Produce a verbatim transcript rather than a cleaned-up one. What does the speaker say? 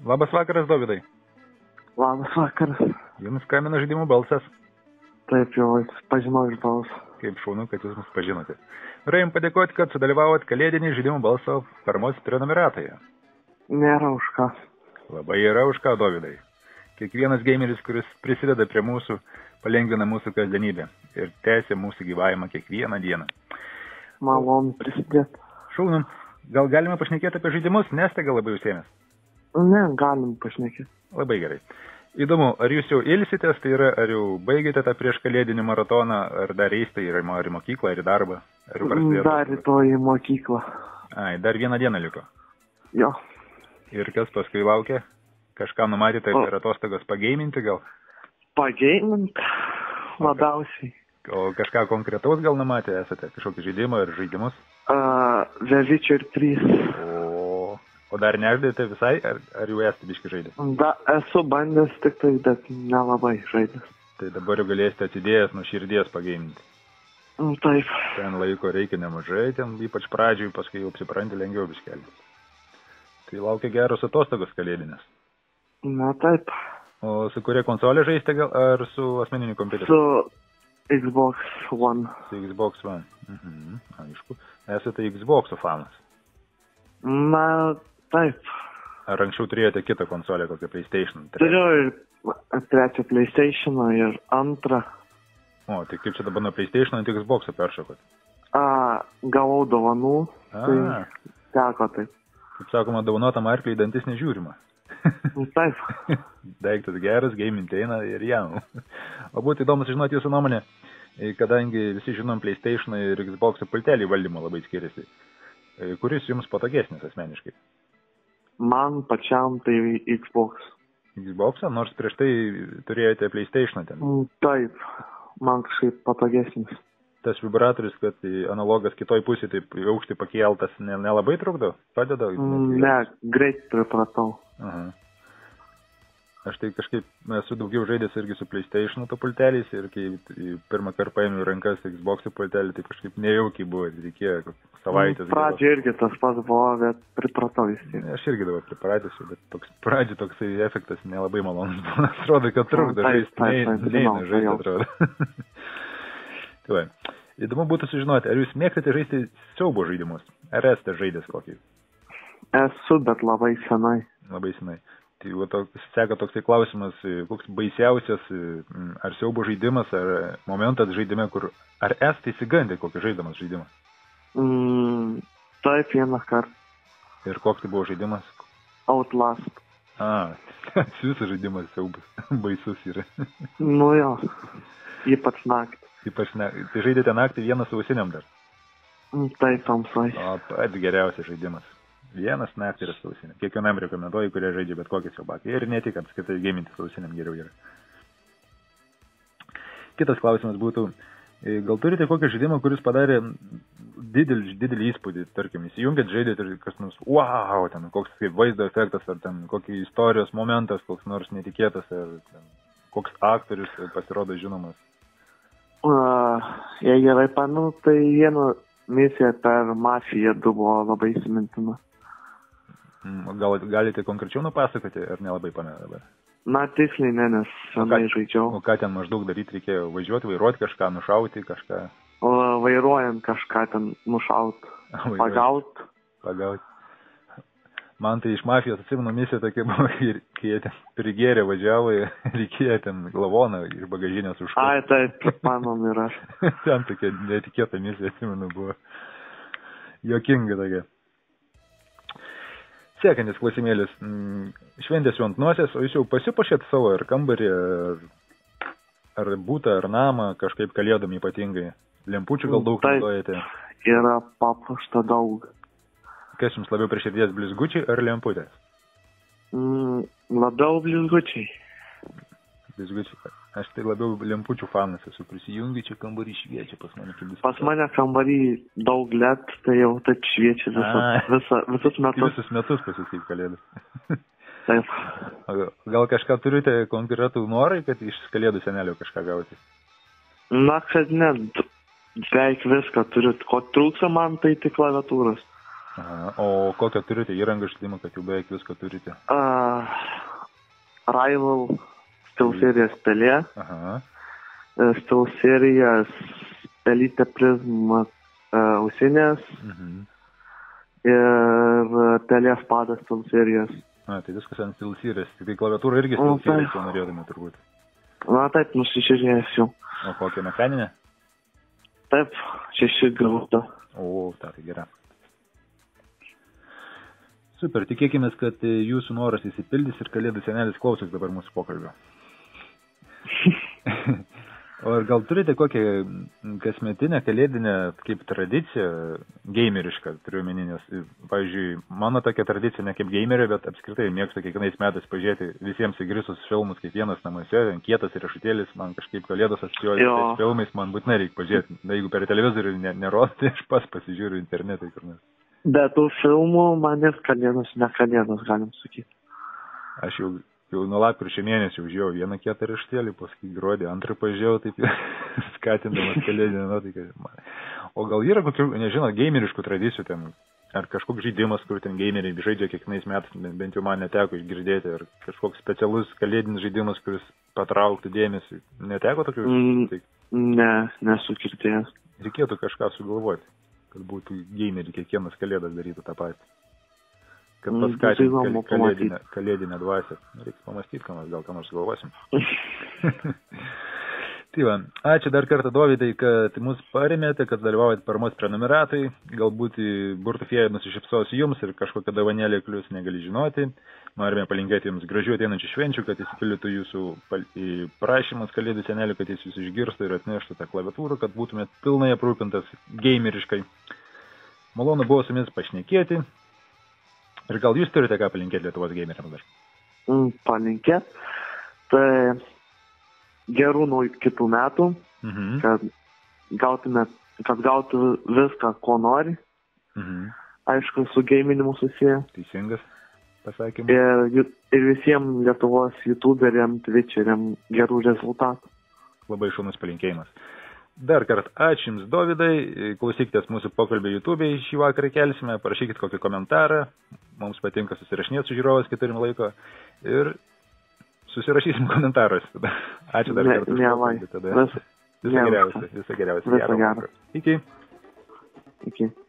Labas vakaras, Dovydai. Labas vakaras. Jums skambina žaidimų balsas. Taip, jau pažinau iš balsą. Kaip šaunu, kad jūs mus pažinote. Norėjom padėkoti, kad sudalyvavot kalėdinį žaidimų balso paramos prenumeratoje. Nėra už ką. Labai yra už ką, Dovydai. Kiekvienas gameris, kuris prisideda prie mūsų, palengvina mūsų kasdienybę ir tęsia mūsų gyvavimą kiekvieną dieną. Malonu prisidėti. Šaunu, gal galime pašnekėti apie žaidimus, nes tai gal labai užsiėmęs? Ne, galim pašnekėti. Labai gerai. Įdomu, ar jūs jau ilsitės, tai yra, ar jau baigėte tą prieš kalėdinį maratoną, ar dar eisite į mokyklą, ar į darbą? Ar dar rytoj į mokyklą. Ai, dar vieną dieną liko. Jo. Ir kas paskui laukia? Kažką numatėte per atostogas pageiminti gal? Pageiminti? Labiausiai. O kažką konkretaus gal numatė esate? Kažkokį žaidimą ar žaidimus? Uh, The Witcher trys. O, o dar nežaidėte visai, ar, ar jau esate biškai žaidęs? Da, esu bandęs tik tai, bet nelabai žaidęs. Tai dabar jau galėsite atsidėjęs nuo širdies pageiminti. Taip. Ten laiko reikia nemažai, ten ypač pradžiui, paskui jau apsiprantį lengviau biškelti. Tai laukia geros atostogos kalėdinės. Na taip. O su kuria konsolė žaisite gal, ar su asmeniniu kompiuteriu? Su Xbox One. Su Xbox One. Mhm, aišku. Esate Xbox'o fanas? Na, taip. Ar anksčiau turėjote kitą konsolę, kokią PlayStation? Turiu ir trečią PlayStation'ą ir antrą. O, tai kaip čia dabar nuo PlayStation'o ant Xbox'o peršokot? A, gavau dovanų, A. tai teko taip. Kaip sakoma, dovanotam arkliui dantis nežiūrima. Taip. Daiktas geras, gaming eina ir jam. O būtų įdomu sužinoti jūsų nuomonę, kadangi visi žinom PlayStation ir Xbox pultelį valdymo labai skiriasi. Kuris jums patogesnis asmeniškai? Man pačiam tai Xbox. Xbox'ą, nors prieš tai turėjote PlayStation ten. Taip, man kažkaip patogesnis. Tas vibratorius, kad analogas kitoj pusėje taip aukštį pakeltas, nelabai trukdo? Padeda? Ne, greit pripratau. Aha. Aš tai kažkaip esu daugiau žaidęs irgi su PlayStation to pulteliais ir kai pirmą kartą paėmiau rankas Xbox pultelį, tai kažkaip nejaukiai buvo, reikėjo savaitės. Pradžioje irgi tas pats buvo, bet pripratau vis tiek. Aš irgi dabar pripratęs, bet toks, pradžioje toksai efektas nelabai malonus. Atrodo, kad trukdo žaisti, neina žaisti, atrodo. Tai va, įdomu būtų sužinoti, ar jūs mėgstate žaisti siaubo žaidimus? Ar esate žaidęs kokį? Esu, bet labai senai. Labai senai. Tai va, toks, seka toksai klausimas, koks baisiausias, ar siaubo žaidimas, ar momentas žaidime, kur, ar esate įsigandę kokį žaidamas žaidimą? Mm, taip, vieną kartą. Ir koks tai buvo žaidimas? Outlast. A, visas žaidimas siaubas, baisus yra. Nu jo, ypač naktį. Ypač naktį. Tai žaidėte naktį vieną su ausiniam dar? Taip, tamsai. O, pats geriausias žaidimas. Vienas naktį yra su ausiniam. Kiekvienam rekomenduoju, kurie žaidžia bet kokį siaubakį. Ir ne tik apskritai gaminti su ausiniam geriau yra. Kitas klausimas būtų, gal turite kokį žaidimą, kuris padarė didelį, didelį įspūdį, tarkim, įsijungėt, žaidėt ir kas nors, wow, ten koks kaip vaizdo efektas, ar ten kokį istorijos momentas, koks nors netikėtas, ar ten, koks aktorius pasirodo žinomas. Uh, jei gerai pamenu, tai viena misija per Mafiją du buvo labai įsimintina. Gal galite konkrečiau nupasakoti, ar nelabai pamenu dabar? Na, tiksliai ne, nes senai žaidžiau. O ką ten maždaug daryti reikėjo? Važiuoti, vairuoti kažką, nušauti kažką? O vairuojant kažką ten nušauti, pagauti. Pagauti. Man tai iš Mafijos atsimenu misiją tokia buvo, kai jie ten prigėrė važiavo ir reikėjo ten lavoną iš bagažinės užkopti. Ai, taip, manom ir aš. Ten tokia netikėta misija, atsimenu, buvo juokinga tokia. Sekantis klausimėlis. Šventės jau ant nosies, o jūs jau pasipuošėt savo ar kambarį, ar, ar būtą, ar namą, kažkaip kalėdami ypatingai? Lempučių gal daug naudojate? Yra papuošta daug. Kas jums labiau prie širdies, blizgučiai ar lemputės? Mm, labiau blizgučiai. Blizgučiai. Aš tai labiau lempučių fanas esu. Prisijungi čia kambarį šviečia pas mane. Pas mane kambarį daug led, tai jau taip šviečia visa, visa, visus metus. Visus metus pasiskaip kalėdas. Taip. Gal kažką turite konkretų norai, kad iš kalėdų senelio kažką gauti? Na, kad ne, beveik viską turiu. Ko trūksa man, tai tik klaviatūros. Aha. O kokią turite įrangą žaidimą, kad jau beveik viską turite? Uh, Rival, SteelSeries Pelė, Aha. SteelSeries Elite Prism uh, ausinės Mhm. ir Pelės padas SteelSeries. Na, tai viskas ant SteelSeries. Tai klaviatūra irgi O, SteelSeries, tai- jau norėdami turbūt. Na taip, nusižiūrėsiu. O kokią mechaninę? Taip, šeši grūda. O, ta, tai gera. Super, tikėkime, kad jūsų noras įsipildys ir Kalėdų senelis klausys dabar mūsų pokalbio. O ar gal turite kokią kasmetinę kalėdinę kaip tradiciją, gamerišką, turiu omeny, nes, pavyzdžiui, mano tokia tradicija ne kaip gamerio, bet apskritai mėgstu kiekvienais metais pažiūrėti visiems įgrisus filmus kaip vienas namuose, kietas riešutėlis, man kažkaip Kalėdos asocijuoja tais filmais, man būtinai reikia pažiūrėti. Jeigu per televizorių ne, nerodo, tai aš pas pasižiūriu internetai kur nors. Bet tų filmų manęs Kalėdos, ne Kalėdos, galim sakyti. Aš jau Jau nuo lapkričio mėnesio užėjau vieną kietą riešutėlį, paskui gruodį antrą pažiūrėjau, taip skatindamas kalėdinę nuotaiką. O gal yra kokių, nežinau, gameriškų tradicijų ten, ar kažkoks žaidimas, kur ten gameriai žaidžia kiekvienais metais, bent jau man neteko išgirdėti, ar kažkoks specialus kalėdinis žaidimas, kuris patrauktų dėmesį. Neteko tokių? Mm, tai ne, nesu girdėjęs. Reikėtų kažką sugalvoti, kad būtų gameriai kiekvienas kalėdas darytų tą patį. Kad paskatinti kal, kalėdinę, kalėdinę dvasę. Reiks pamastyti, ką mes gal ką nors galvosim. Tai va, ačiū dar kartą, Dovydai, kad mus paremėte, kad dalyvaujate paramos prenumeratai. Galbūt burtų fėja nusišypsos jums ir kažkokią dovanėlę klius negali žinoti. Norime palinkėti jums gražių ateinančių švenčių, kad įsipildytų jūsų prašymas Kalėdų senelių, kad jis jūs išgirstų ir atneštų tą klaviatūrą, kad būtumėt pilnai aprūpintas gameriškai. Malonu buvo su jumis pašnekėti. Ir gal jūs turite ką palinkėti Lietuvos gameriams dar? Mm, palinkėti. Tai gerų nuo kitų metų, Mhm. kad gautume, kad gautų viską, ko nori. Mhm. Aišku, su gaminimu susiję. Teisingas pasakymas. Ir, ju- ir visiems Lietuvos youtuberiam, twitcheriam gerų rezultatų. Labai šaunus palinkėjimas. Dar kartą ačiū Jums, Dovydai. Klausykitės mūsų pokalbį YouTube'e šį vakarą kelsime. Parašykit kokį komentarą. Mums patinka susirašinėti su žiūrovais, kai turim laiko. Ir susirašysim komentaruose. Ačiū dar Ne- kartą. už mielai. pokalbį tada. Vis- Visą mielai. geriausią. Visą geriausią. Viso Gero gero. vakaro. Iki. Iki.